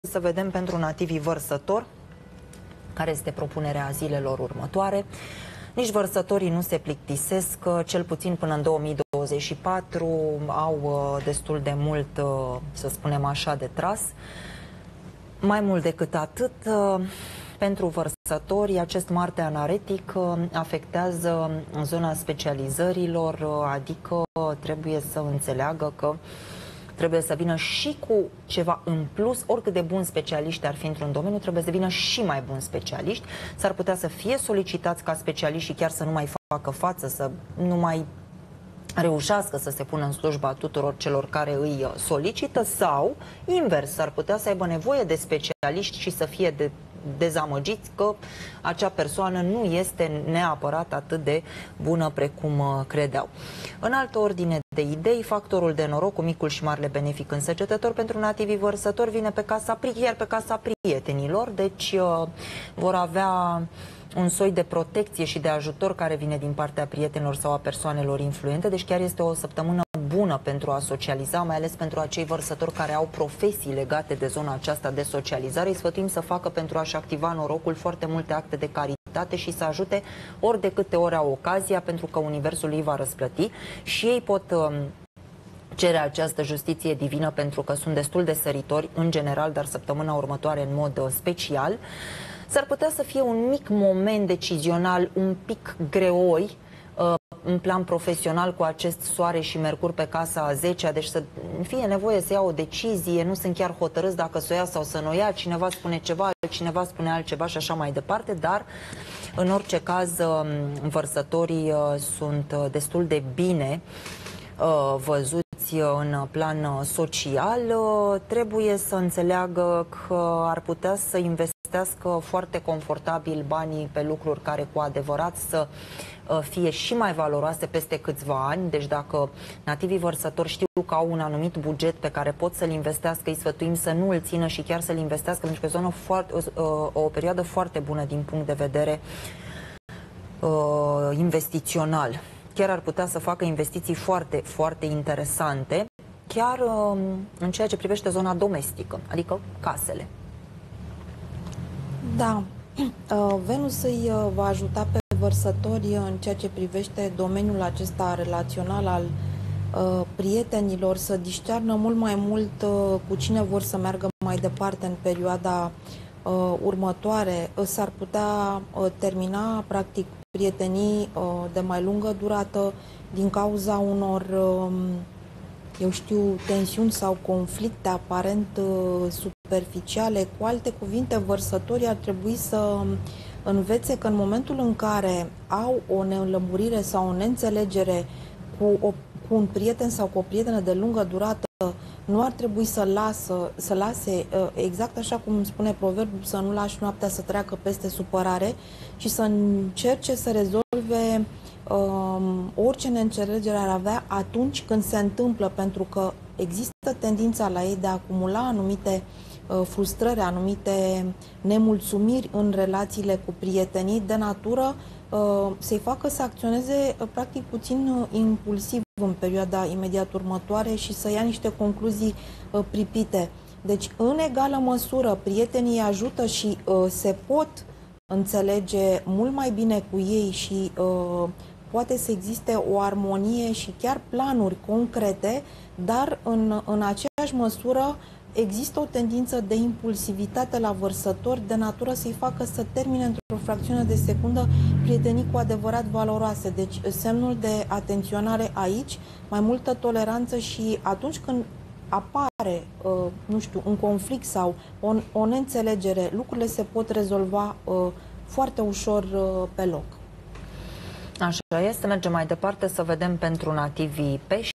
Să vedem pentru nativii vărsători care este propunerea zilelor următoare. Nici vărsătorii nu se plictisesc, cel puțin până în 2024 au destul de mult, să spunem așa, de tras. Mai mult decât atât, pentru vărsători, acest Marte anaretic afectează zona specializărilor, adică trebuie să înțeleagă că trebuie să vină și cu ceva în plus, oricât de buni specialiști ar fi într-un domeniu, trebuie să vină și mai buni specialiști. S-ar putea să fie solicitați ca specialiști și chiar să nu mai facă față, să nu mai reușească să se pună în slujba tuturor celor care îi solicită, sau invers, s-ar putea să aibă nevoie de specialiști și să fie dezamăgiți că acea persoană nu este neapărat atât de bună precum credeau. În altă ordine de idei, factorul de noroc cu micul și marele benefic însăgetător pentru nativii vărsători vine pe casa iar pe casa prietenilor, deci vor avea un soi de protecție și de ajutor care vine din partea prietenilor sau a persoanelor influente, deci chiar este o săptămână bună pentru a socializa, mai ales pentru acei vărsători care au profesii legate de zona aceasta de socializare. Îi sfătuim să facă, pentru a-și activa norocul, foarte multe acte de caritate și să ajute ori de câte ori au ocazia, pentru că universul îi va răsplăti și ei pot cere această justiție divină, pentru că sunt destul de săritori în general, dar săptămâna următoare în mod special. S-ar putea să fie un mic moment decizional, un pic greoi, în plan profesional, cu acest soare și mercur pe casa a 10-a, deci să fie nevoie să ia o decizie, nu sunt chiar hotărâți dacă să o ia sau să nu o ia, cineva spune ceva, cineva spune altceva și așa mai departe, dar în orice caz vărsătorii sunt destul de bine văzuți în plan social. Trebuie să înțeleagă că ar putea să investească foarte confortabil banii pe lucruri care cu adevărat să fie și mai valoroase peste câțiva ani. Deci dacă nativii vărsători știu că au un anumit buget pe care pot să-l investească, îi sfătuim să nu îl țină și chiar să-l investească, pentru că e o perioadă foarte bună din punct de vedere investițional. Chiar ar putea să facă investiții foarte, foarte interesante, chiar în ceea ce privește zona domestică, adică casele. Da, Venus îi va ajuta pe vărsători în ceea ce privește domeniul acesta relațional al prietenilor, să discearnă mult mai mult cu cine vor să meargă mai departe în perioada următoare. S-ar putea termina, practic, prietenii de mai lungă durată din cauza unor, eu știu, tensiuni sau conflicte aparent superficiale. Cu alte cuvinte, vărsătorii ar trebui să învețe că în momentul în care au o neînlămurire sau o neînțelegere cu un prieten sau cu o prietenă de lungă durată, nu ar trebui să lase, exact așa cum spune proverbul, să nu lași noaptea să treacă peste supărare și să încerce să rezolve orice neînțelegere ar avea atunci când se întâmplă, pentru că există tendința la ei de a acumula anumite frustrări, anumite nemulțumiri în relațiile cu prietenii, de natură să-i facă să acționeze practic puțin impulsiv în perioada imediat următoare și să ia niște concluzii pripite. Deci, în egală măsură, prietenii ajută și se pot înțelege mult mai bine cu ei și poate să existe o armonie și chiar planuri concrete, dar în aceeași măsură există o tendință de impulsivitate la vărsători, de natură să-i facă să termine într-o fracțiune de secundă prietenii cu adevărat valoroase. Deci semnul de atenționare aici, mai multă toleranță și atunci când apare, nu știu, un conflict sau o neînțelegere, lucrurile se pot rezolva foarte ușor pe loc. Așa este, mergem mai departe să vedem pentru nativii pești.